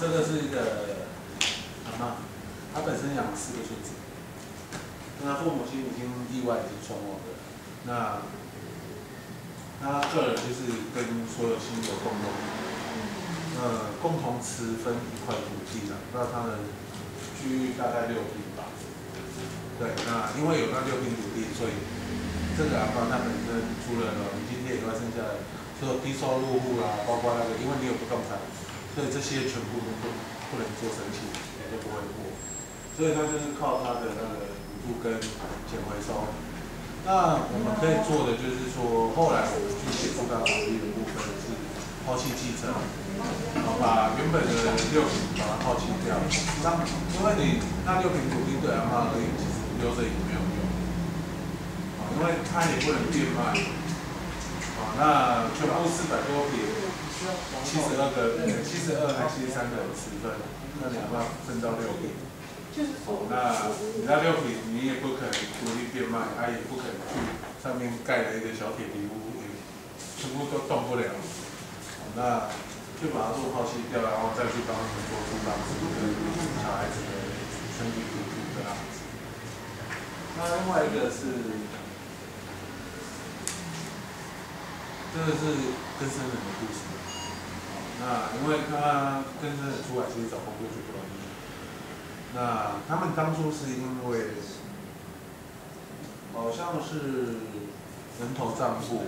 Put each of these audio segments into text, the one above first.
个是一个阿嬷，她本身养了4个孙子，那父母亲已经意外已经双亡了，那她个人就是跟所有亲友共同持分一块土地的，那他的区域大概6坪吧。对，那因为有那6坪土地，所以这个阿嬷她本身除了老人津贴以外，剩下的所有低收入户啦，包括那个，因为你有不动产，所以这些全部都不能做申请，也就不会过。所以他就是靠他的那个补助跟捡回收。那我们可以做的就是说，后来我们去协助到法律的部分是抛弃继承，把原本的6坪把它抛弃掉。因为你那6坪土地对阿嬷而言，其实留着也没有用，因为它也不能变卖。那全部400多坪，72还73个人持分，那你要不要分到6坪？那你那6坪你也不可能独立变卖，也不可能去上面盖了一个小铁皮屋，全部都动不了。那就把它做抛弃掉，然后再去帮他们做出房子跟小孩子的身体补助这样子。那另外一个是，这个是更生人的故事。那因为他更生人出来，其实找工作就不容易。那他们当初是因为好像是人头账户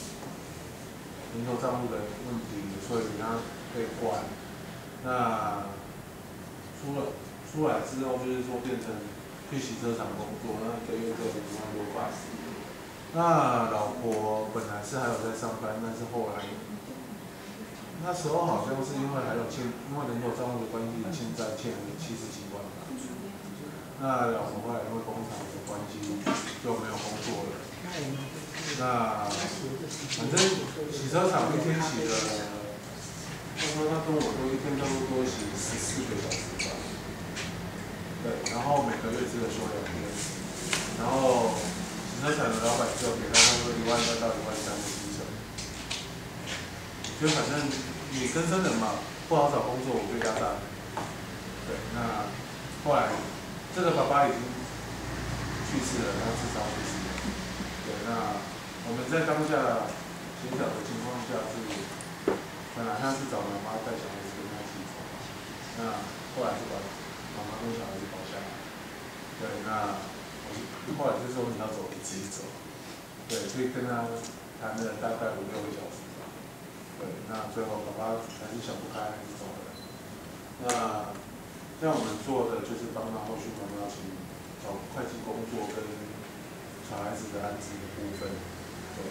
的问题，所以他被关。那出来之后，就是说变成去洗车场工作，那1个月只有5万多块。那老婆本来是还有在上班，但是后来那时候好像是因为还有因为人头账户的关系，欠了70几万吧。那老婆后来因为工厂的关系就没有工作了。那反正洗车场一天洗了，他说他跟我说一天差不多洗14个小时吧。对，然后每个月只有休2天，然后洗车场的老板就给他差不多12000到13000的薪水。就反正你更生人嘛，不好找工作，我就压榨。对，那后来这个爸爸已经去世了，他自杀去世了。对，那我们在当下协调的情况下是，本来他是找妈妈带小孩子跟他一起走，那后来就把妈妈跟小孩子保下来。对，那后来就说你要走，你自己走。对，所以跟他谈了大概5、6个小时吧。对，那最后爸爸还是想不开，还是走了。那像我们做的就是帮他后续帮他去找会计工作跟小孩子的安置的部分。对。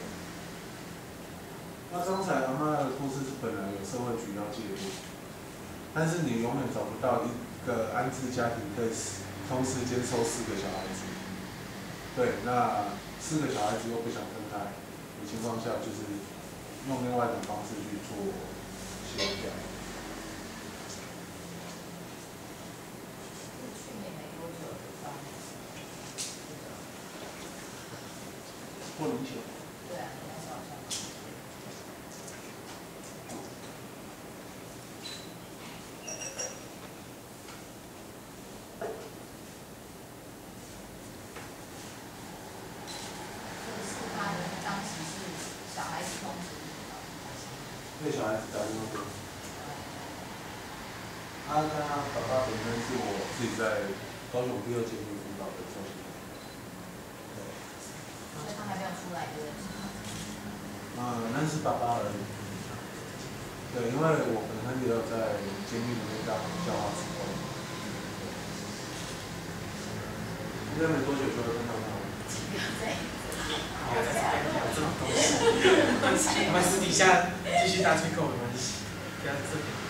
那刚才阿嬷的故事是本来有社会局要介入，但是你永远找不到一个安置家庭可以同时接收4个小孩子。对，那4个小孩子又不想分开的情况下，就是用另外一种方式去做协调。过年前。 对啊，那时候好像。当时是小孩子通知你吗？ 对小孩子打电话给我。他跟他爸爸本身是我自己在高雄第2监狱辅导的中心。 所以他还没有出来就认识他。 认识爸爸而已。对，因为我本身也有在监狱里面当教化志工。应该没多久就会看到他。 这种东西，我们私底下继续打吹口没关系，不要这边。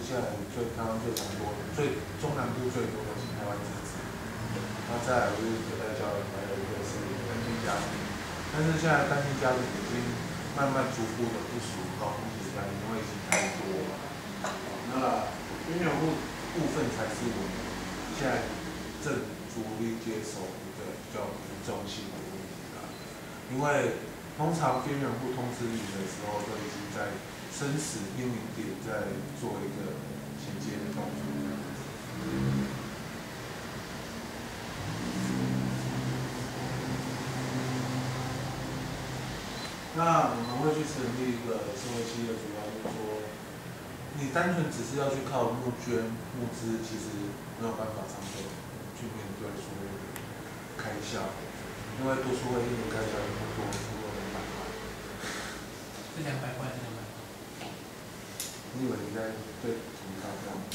现在台湾最常多中南部最多的是台湾自治，然后再来就是隔代教育，还有一个是单亲家庭。但是现在单亲家庭已经慢慢逐步的不属于高风险家庭，因为已经太多了。那边缘户部分才是我们现在正逐力接手一个比较严重性的问题啦。因为通常边缘户通知你的时候，都已经在生死濒临点在做一个衔接的动作。那我们会去成立一个社会企业，主要就是说，你单纯只是要去靠募捐募资，其实没有办法长久去面对所有的开销，因为读书会一年开销那么多，超过200万。 这200块是200块。 你以为你在对统高票吗？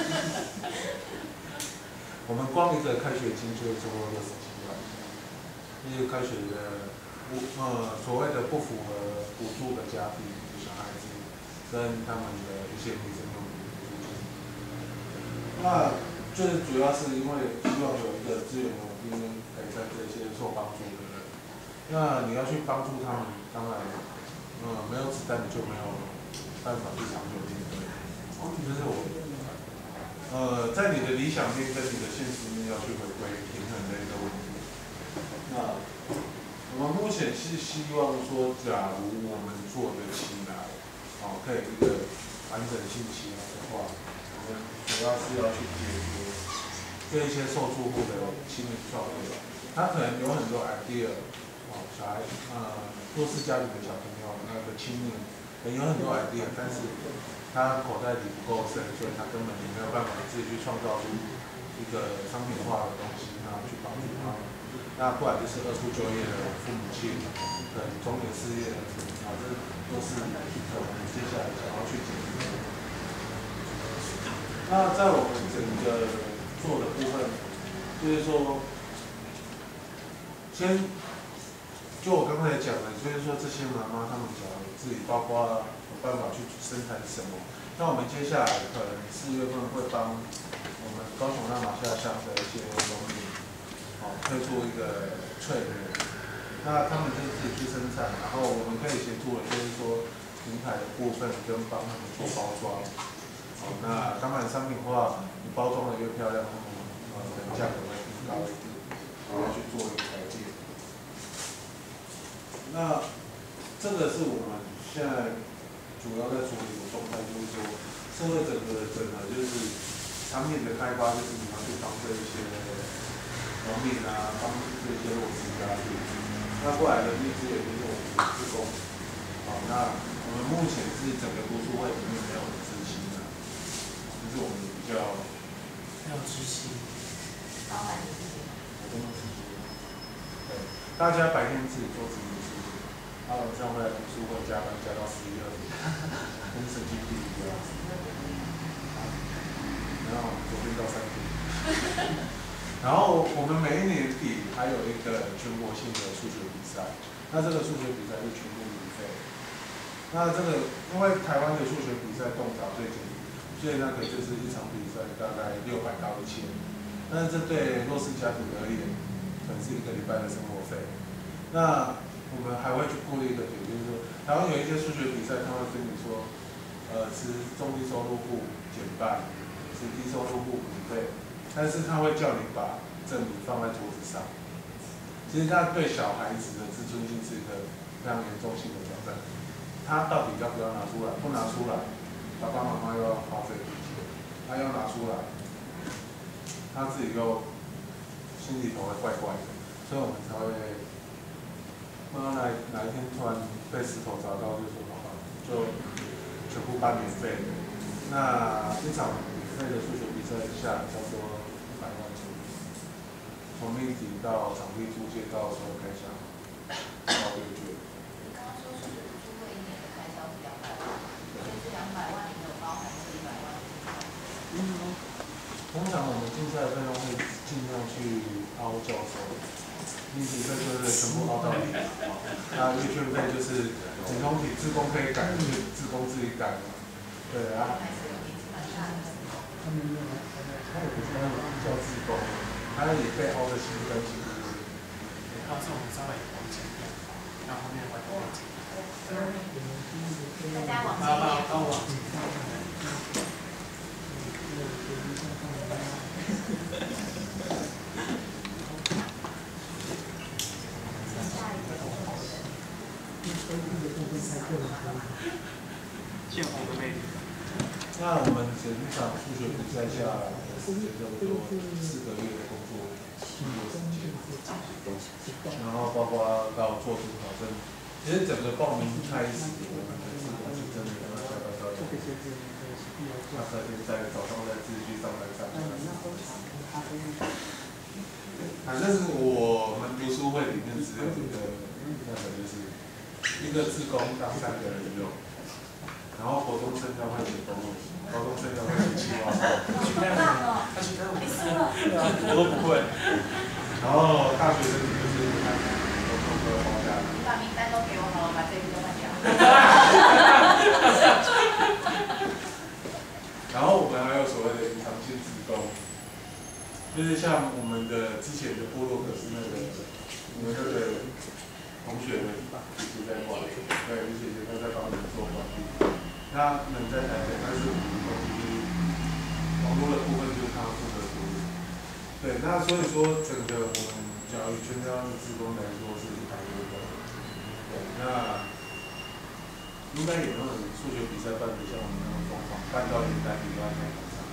我们光一个开学金就超过60几万，因为开学的。所谓的不符合补助的家庭，小孩子跟他们的一些民生用品补助金，那最主要是因为希望有一个资源稳定可以在这些受帮助的人，那你要去帮助他们，当然，没有子弹你就没有办法去长久面对，这是我，在你的理想面跟你的现实面要去回归平衡的一个问题，那。我们目前是希望说，假如我们做得起来，可以一个完整性起来的话，我们主要是要去解决这一些受助户的亲密创业，他可能有很多 idea， 小孩，弱势家庭的小朋友，那个亲密，可能有很多 idea， 但是他口袋里不够深，所以他根本就没有办法自己去创造出一个商品化的东西，然后去帮助他们。那不然就是二度就业的父母亲，中年失业的，这都是我们接下来想要去解决的。那在我们整个做的部分，就是说，就我刚才讲的，就是说这些妈妈她们只要自己包括有办法去生产什么，那我们接下来可能4月份会帮我们高雄那马下乡的一些农民。推出一个脆的，那他们就自己去生产，然后我们可以协助的就是说平台的部分跟帮他们做包装。那当然商品化，你包装的越漂亮，价格会更高一点，我要去做一个改变。那这个是我们现在主要在处理的状态，就是说社会整合，就是产品的开发，就是你要去帮这一些。农民啊，帮这些弱势家庭，那过来的力资源就是我们的志工，那我们目前是整个读书会里面没有执行的，就是我们比较没有执行， 包含自己， 我都没执行，对，大家白天自己做自己的事情，晚上会来读书会加班加到11、12点，跟神经病一样，然后昨天到3点。然后我们每一年底还有一个全国性的数学比赛，那这个数学比赛是全部免费。那这个因为台湾的数学比赛动辄最便宜，所以那个就是一场比赛大概600到1000，但是这对弱势家庭而言，可能是1个礼拜的生活费。那我们还会去顾虑一个点，就是说台湾有一些数学比赛，他会跟你说，是中低收入户减半，是低收入户免费。但是他会叫你把证明放在桌子上，其实他对小孩子的自尊心是一个非常严重性的挑战。他到底要不要拿出来？不拿出来，爸爸妈妈又要花费金钱；他要拿出来，他自己又心里头会怪怪的，所以我们才会，哪一天突然被石头砸到，就说好吧，就全部办免费的。那一场免费的数学比赛下来，差不多100万左右，从命题到场地租借到所有开销，到6个月。 你刚刚说数学读书会1年的开销是200万，所以这200万里面有包含这100万的通常我们竞赛费用会尽量去凹教授，命题费就是全部凹到底。那阅卷费就是普通题，自工可以改，自工自己改嘛。对啊。 还是有年纪蛮大的。 叫自工，他也被凹的心跟心。 然后这种稍微往前一点，然后后面往后面。 大家往前一点。 往前。见红的魅力。 那我们整场数学比赛下来，时间差不多4个月的工作时间，然后包括到做出考证，其实整个报名开始，我们的自工是真的跟他下班到下课在早上在继续上班上班。反正我们读书会里面只有一个就是一个自工当3个人用。然后国中生要会写公文，高中生要会写企划书， 他去看我们我都不会。然后大学生就是看都空的包下来。 你把名单都给我好了，把这一都换掉。 然后我们还有所谓的隐藏性自工，就是像我们的之前的部落格是那个我们那个同学的姐姐在管理，对，李姐姐她在帮我们做管理。他们在台北，但是我们就是网络的部分就是他负责处理。对，那所以说整个我们教育圈这样的职工来说是100多个。对，那应该也没有数学比赛办得像我们那么疯狂，办到连单比都要开考场。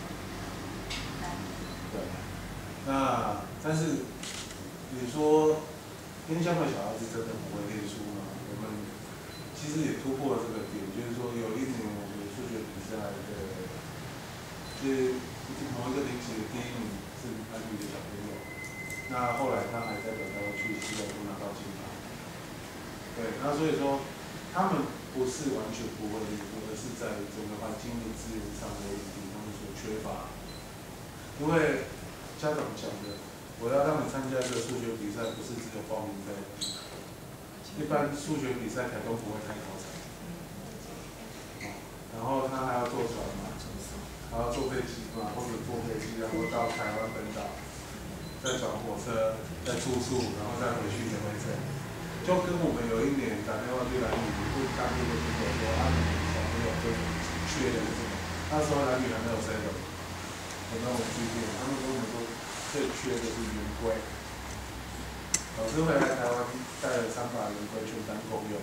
对，那但是你说偏向的小孩子真的不会念书吗？我们其实也突破了这个点，就是说有一年我们数学比赛的，就是某一个年级的第1名是南语的小朋友，那后来他还代表台湾去西雅图拿到金牌。对，那所以说他们不是完全不会念，而是在整个环境的资源上的问题，他们所缺乏。因为家长讲的，我要让你参加这个数学比赛，不是只有报名费。一般数学比赛台东不会开考场，然后他还要坐船嘛，还要坐飞机嘛，或者坐飞机，然后到台湾本岛，再转火车，再住宿，然后再回去也会这样。就跟我们有一年打电话去兰屿，问当地的朋友说，啊，你们小朋友最缺的是什么？那时候兰屿还没有7，有那种据点，他们跟我们说最缺的是圆规。老师回来台湾带了300圆规，全单够用，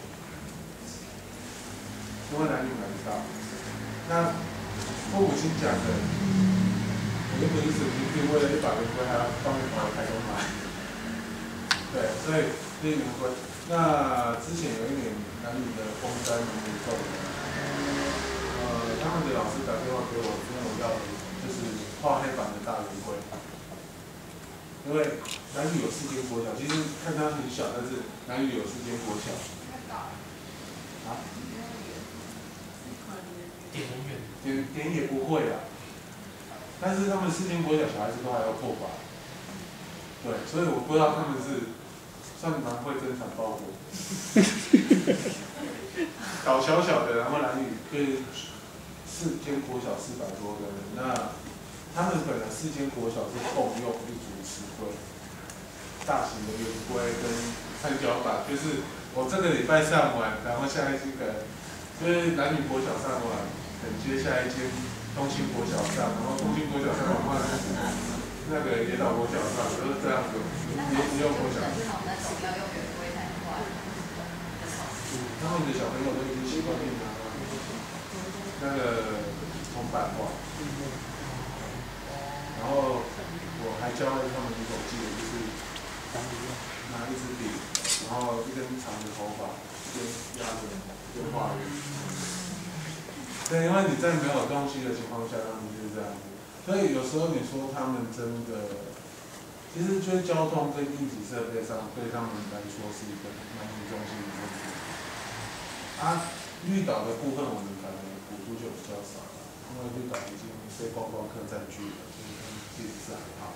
因为男女买不到。那父母亲讲的，我又不是神经病，为了100圆规还要帮你跑到台东买。对，所以这圆规。那之前有一年男女的风灾蛮严重的，他们的老师打电话给我，跟我要的就是画黑板的大圆规。因为南语有4间国小，其实看它很小，但是南语有4间国小。啊？点也不会啦，但是他们4间国小小孩子都还要破法。对，所以我不知道他们是算蛮会增产报国。搞小小的，然后南语对4间国小400多个人，那他们本来4间国小是共用一组尺规，大型的圆规跟三角板，就是我这个礼拜上完，然后下一个就是南女国小上完，等接下一间东兴国小上，然后东兴国小上完换那个野岛国小上，就是这样子，不用国小。他们的小朋友都已经习惯念那个铜板画。然后我还教了他们一种技能，就是拿一支笔，然后一根长的头发，一根压着，一根画圆。对，因为你在没有东西的情况下，他们就是这样子。所以有时候你说他们真的，其实就是交通跟应急设备上，对他们来说是一个蛮严重性的问题。绿岛的部分我们可能补助就比较少了，因为绿岛已经被观光客占据了。其实是还好。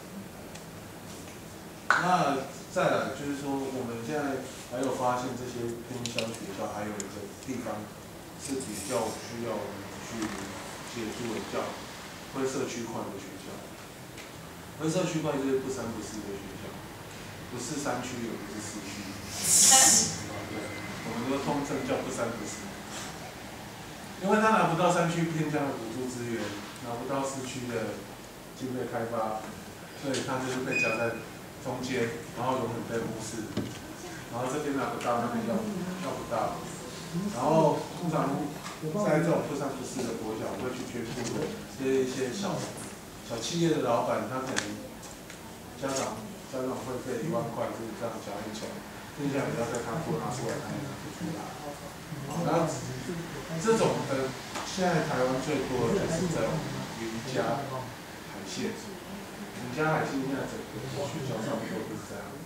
那再来就是说，我们现在还有发现这些偏乡学校还有一个地方是比较需要我们去协助的，叫灰色区块的学校。灰色区块就是不三不四的学校，不是山区，也不是市区。对，我们说通称叫不三不四。因为他拿不到山区偏乡的补助资源，拿不到市区的经费开发，所以他就是被夹在中间，然后永远被忽视。然后这边拿不到，那边要不到。然后通常在这种不三不四的国小会去捐助的，一些小企业的老板，他可能家长会费1万块，就是这样缴一缴，剩下你要在他多拿出来，他也拿不出来。好，那这种的现在台湾最多的就是在云嘉海线，云嘉海线现在整个学校上面都是这样。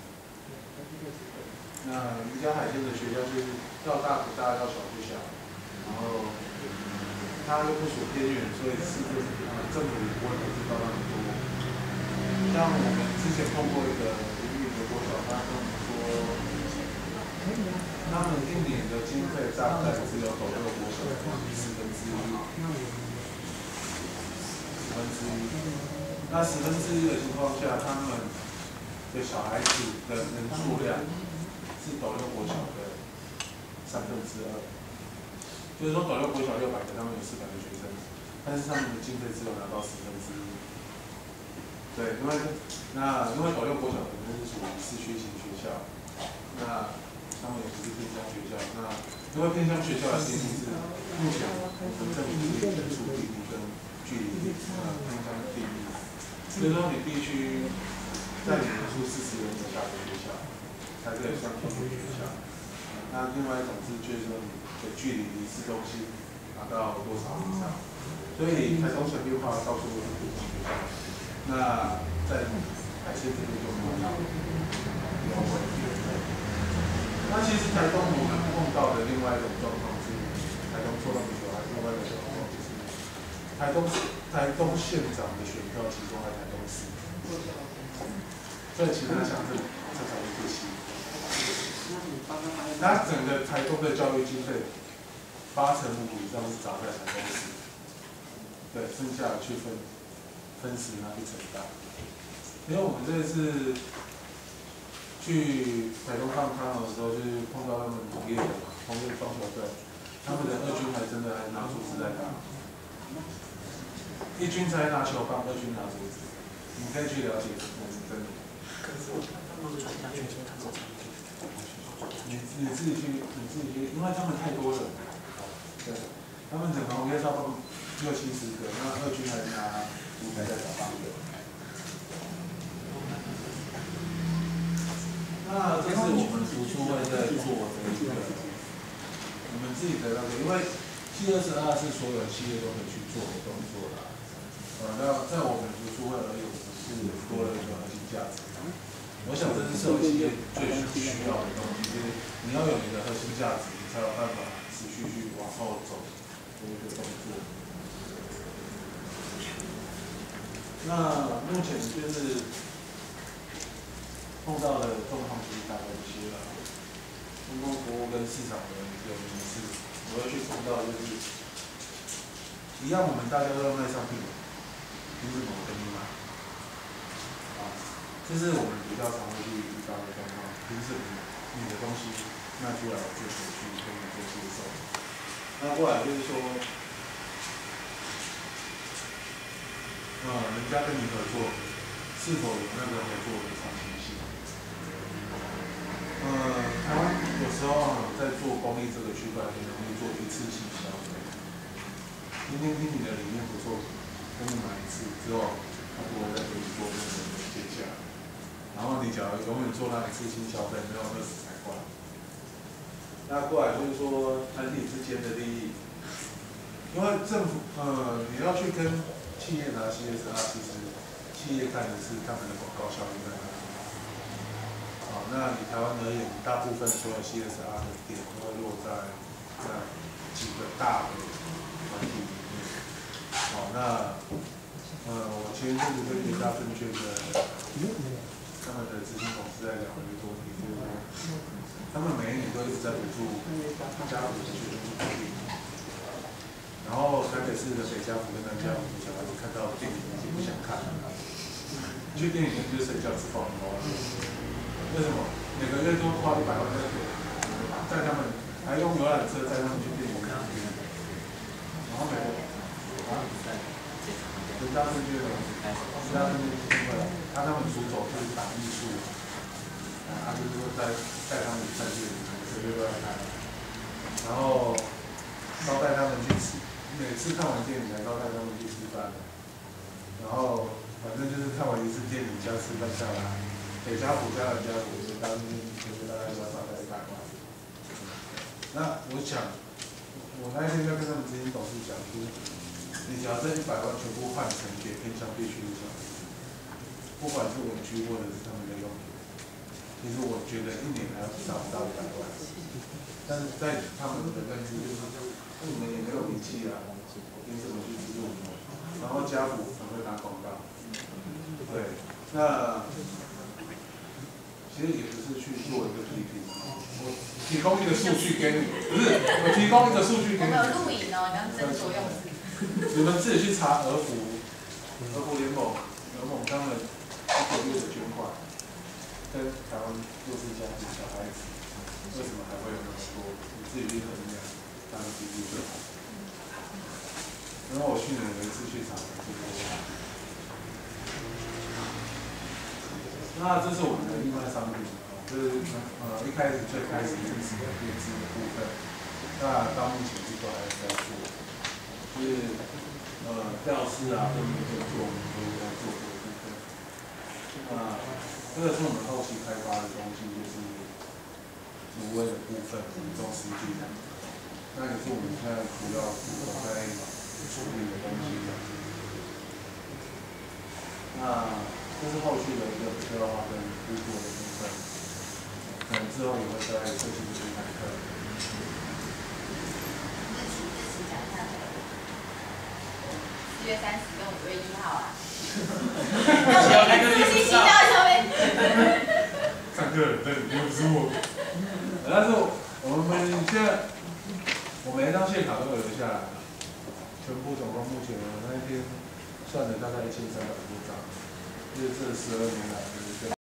那云嘉海线的学校就是要大不大，要小不小，然后它又不属偏远，所以政府也不会投资到那么多。像我们之前碰过一个邻的国小，他跟我们说，他们一年的经费大概只有斗六国小的1/10。那1/10的情况下，他们的小孩子的人数量是斗六国小的2/3，就是说斗六国小600个，他们有400个学生，但是他们的经费只有拿到1/10。对，因为斗六国小本身是属于市区型学校，那他们也不是偏乡学校，那因为偏乡学校的定义是目前我们政府是人数定义跟距离偏乡定义，所以说你必须在你人数40人以下的学校才可以算偏远学校。那另外一种就是说你的距离离市中心达到多少以上，所以台东省规划到处都是偏乡学校。那在海线这边就没有优惠。那其实台东我们碰到的另外一种状况是，台东做那么久，还是另外一个状况就是台东县长的选票集中在台东市，在其他乡镇这才是最稀。那整个台东的教育经费85%以上是砸在台东市，对，剩下的去分时拿去承担。因为我们这次去台东看他们的时候，就是碰到他们同业棒球队，他们的2军还真的还拿竹子在打，1军才拿球棒，2军拿竹子，你可以去了解，我是真的。 可是他们传下去说他们你自己去，因为他们太多了，对，他们整个红叶少棒60-70个，那2军还拿竹子在打棒球。那这是我们读书会在做的一个，我们自己的那个，因为722是所有企业都可以去做的动作啦。那在我们读书会而言，是多了一个核心价值。我想这是社会企业最需要的东西，就是你要有你的核心价值，你才有办法持续去往后走的一个动作。那目前就是碰到的状况就是大概这些了。公共服务跟市场的一个模式，我要去碰到就是一样，我们大家都要卖商品，凭什么我跟你买？这是我们比较常会去遇到的状况。凭什么你的东西卖出来，我就可以去跟你做接受？那过来就是说，人家跟你合作，是否有那个合作的长期性？台湾有时候在做公益这个区块，很容易做一次性消费。听你的理念不错，跟你买一次之后，他不会再给你做任何的接洽。然后你假如永远做那一次性消费，没有20才怪。那过来就是说团体之间的利益，因为政府你要去跟企业拿 CSR， 其实企业看的是他们的广告效益在哪里。好，那以台湾而言，大部分所有 CSR 的点都会落在几个大的团体里面。好，那我前一阵子跟元大证券的他们的执行董事在聊一个多题，就是说，他们每一年都一直在补助家族的学生去做运动，然然后台北市的北家福跟南家福小孩子看到电影已经不想看了，去电影院就是睡觉吃爆米花。为什么？每个月都花100万带他们，还用游览车带他们去电影院。然后每个人家是觉得，其他是因为他们出走就是打艺术，就是说带他们去看电影，随便都要看。然后招待他们去吃，每次看完电影才招待他们去吃饭。然后反正就是看完一次电影加吃饭下来，北家福加南家福就大概要300-400万。那我想，我那一天在跟他们执行董事讲，就是你只要这100万全部换成给偏乡地区的小孩，不管是文具或者是他们的用品，其实我觉得一年还要少不到100万。但是在他们的认知就是，你们也没有名气啊，凭什么去资助你们？然后家福很会打广告，对，那其实也不是去做一个批评，我提供一个数据给你，不是我提供一个数据给你。 我们有录影哦，你要斟酌用词。 你们自己去查儿福联盟他们1个月的捐款，跟台湾弱势家庭小孩子。为什么还会有那么多？你自己去衡量，哪个比例最好？因为我去年有一次去查，那这是我们的义卖商品，就是最开始的编织的部分，那到目前这个还是在做，就是吊饰啊，跟做我们都在做的部分。那这个是我们后期开发的东西，就是芦苇的部分，中实际的，那也是我们现在主要在处理的东西。那这是后续的一个客制化跟制作的部分，可能之后也会在设计部去开课。 4月30跟5月1号啊。 要开个信息到上面。 上课，对，又不是我。但是我们现在，我每一张现卡都有留下来，全部总共目前我那一天算了大概1300多张，就是这12年来的。